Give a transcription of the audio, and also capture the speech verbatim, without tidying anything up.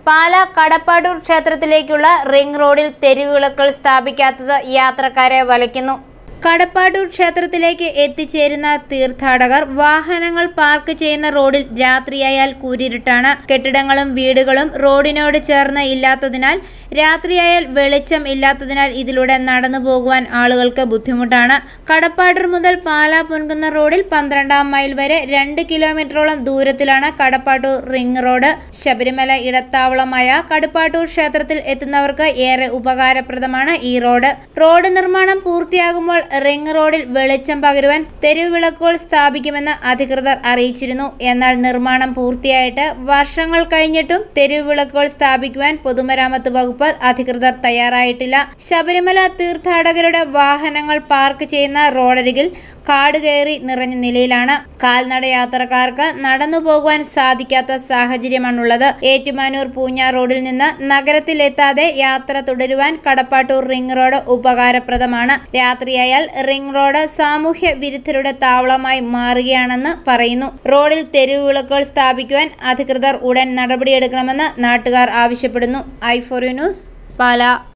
Pala കടപ്പാടൂർ ക്ഷേത്രത്തിലേക്കുള്ള ring റോഡിൽ തെരുവുവിളക്കുകൾ സ്ഥാപിക്കാത്തത് യാത്രക്കാരെ വലയ്ക്കുന്നു. കടപ്പാടൂർ ക്ഷേത്രത്തിലേക്ക് എത്തിച്ചേരുന്ന തീർത്ഥാടകർ വാഹനങ്ങൾ പാർക്ക് ചെയ്യുന്ന റോഡിൽ രാത്രിയായാൽ കൂരിരുട്ടാണ്. കെട്ടിടങ്ങളും വീടുകളും റോഡിനോട് ചേർന്ന് ഇല്ലാത്തതിനാൽ രാത്രിയായാൽ വെളിച്ചം ഇല്ലാത്തതിനാൽ ഇതിലൂടെ നടന്നു പോകുവാൻ ആളുകൾക്ക് ബുദ്ധിമുട്ടാണ്. കടപ്പാടൂർ മുതൽ പാലാ പൊൻകുന്ന റോഡിൽ പന്ത്രണ്ടാം മൈൽ വരെ രണ്ട് കിലോമീറ്ററോളം ദൂരത്തിലാണ് കടപ്പാടൂർ റിംഗ് റോഡ്. ശബരിമല ഇടത്താവളമായ കടപ്പാടൂർ ക്ഷേത്രത്തിൽ എത്തുന്നവർക്ക് ഏറെ ഉപകാരപ്രദമാണ് ഈ റോഡ്. റോഡ് നിർമ്മാണം പൂർത്തിയാകുമ്പോൾ റിംഗ് റോഡിൽ വെളിച്ചം പകരുവാൻ തെരുവുവിളക്കുകൾ സ്ഥാപിക്കുമെന്ന് അധികൃതർ അറിയിച്ചിരുന്നു. എന്നാൽ നിർമ്മാണം പൂർത്തിയായിട്ട് വർഷങ്ങൾ കഴിഞ്ഞിട്ടും തെരുവുവിളക്കുകൾ സ്ഥാപിക്കുവാൻ പൊതുമരാമത്ത് വകുപ്പ് അധികൃതർ തയ്യാറായിട്ടില്ല. ശബരിമല തീർത്ഥാടകരുടെ വാഹനങ്ങൾ പാർക്ക് ചെയ്യുന്ന റോഡരികിൽ കാട് കയറി നിറഞ്ഞ നിലയിലാണ്. കാൽനട യാത്രക്കാർക്ക് നടന്നു പോകുവാൻ സാധിക്കാത്ത സാഹചര്യമാണുള്ളത്. ഏറ്റുമാനൂർ പൂഞ്ഞാർ റോഡിൽ നിന്ന് നഗരത്തിൽ എത്താതെ യാത്ര തുടരുവാൻ കടപ്പാട്ടൂർ റിംഗ് റോഡ് ഉപകാരപ്രദമാണ്. രാത്രിയായാൽ റിംഗ് റോഡ് സാമൂഹ്യ വിരുദ്ധരുടെ താവളമായി മാറുകയാണെന്ന് പറയുന്നു. റോഡിൽ തെരുവുവിളക്കുകൾ സ്ഥാപിക്കുവാൻ അധികൃതർ ഉടൻ നടപടിയെടുക്കണമെന്ന് നാട്ടുകാർ ആവശ്യപ്പെടുന്നു. I four U news, Pala.